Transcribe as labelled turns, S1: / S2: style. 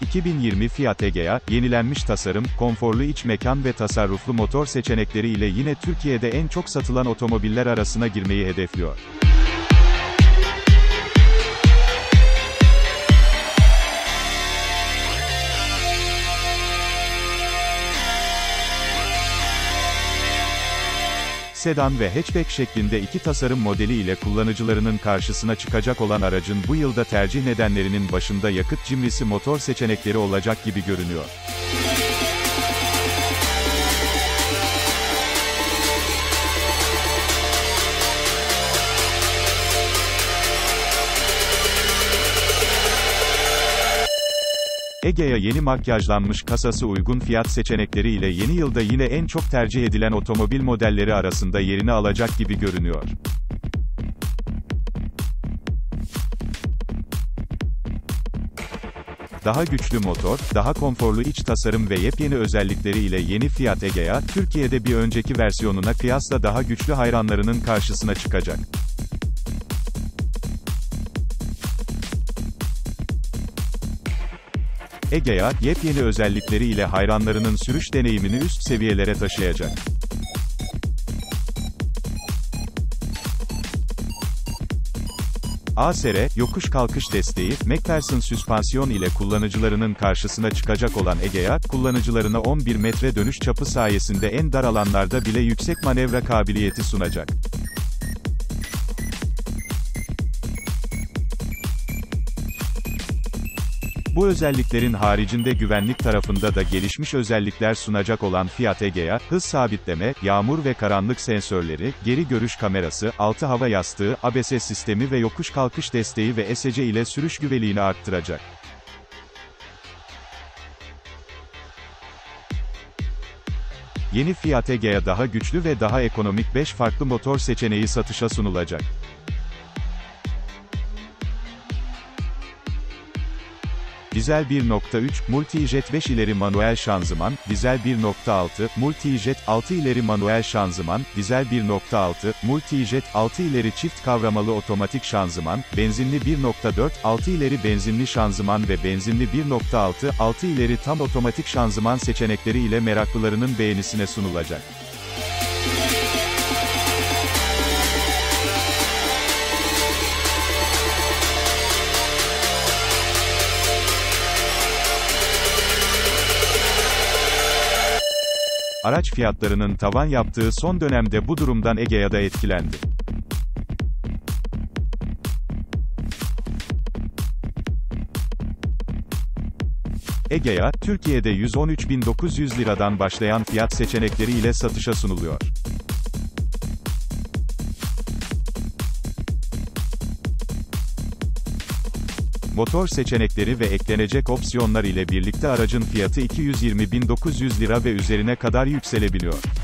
S1: 2020 Fiat Egea, yenilenmiş tasarım, konforlu iç mekan ve tasarruflu motor seçenekleri ile yine Türkiye'de en çok satılan otomobiller arasına girmeyi hedefliyor. Sedan ve hatchback şeklinde iki tasarım modeli ile kullanıcılarının karşısına çıkacak olan aracın bu yılda tercih nedenlerinin başında yakıt cimrisi motor seçenekleri olacak gibi görünüyor. Egea yeni makyajlanmış kasası uygun fiyat seçenekleri ile yeni yılda yine en çok tercih edilen otomobil modelleri arasında yerini alacak gibi görünüyor. Daha güçlü motor, daha konforlu iç tasarım ve yepyeni özellikleri ile yeni Fiat Egea, Türkiye'de bir önceki versiyonuna kıyasla daha güçlü hayranlarının karşısına çıkacak. Egea, yepyeni özellikleri ile hayranlarının sürüş deneyimini üst seviyelere taşıyacak. ASR, yokuş kalkış desteği, McPherson süspansiyon ile kullanıcılarının karşısına çıkacak olan Egea, kullanıcılarına 11 metre dönüş çapı sayesinde en dar alanlarda bile yüksek manevra kabiliyeti sunacak. Bu özelliklerin haricinde güvenlik tarafında da gelişmiş özellikler sunacak olan Fiat Egea, hız sabitleme, yağmur ve karanlık sensörleri, geri görüş kamerası, altı hava yastığı, ABS sistemi ve yokuş kalkış desteği ve ESC ile sürüş güvenliğini arttıracak. Yeni Fiat Egea daha güçlü ve daha ekonomik 5 farklı motor seçeneği satışa sunulacak. Dizel 1.3, Multijet 5 ileri manuel şanzıman, Dizel 1.6, Multijet 6 ileri manuel şanzıman, Dizel 1.6, Multijet 6 ileri çift kavramalı otomatik şanzıman, benzinli 1.4, 6 ileri benzinli şanzıman ve benzinli 1.6, 6 ileri tam otomatik şanzıman seçenekleri ile meraklılarının beğenisine sunulacak. Araç fiyatlarının tavan yaptığı son dönemde bu durumdan Egea da etkilendi. Egea, Türkiye'de 113.900 liradan başlayan fiyat seçenekleri ile satışa sunuluyor. Motor seçenekleri ve eklenecek opsiyonlar ile birlikte aracın fiyatı 220.900 lira ve üzerine kadar yükselebiliyor.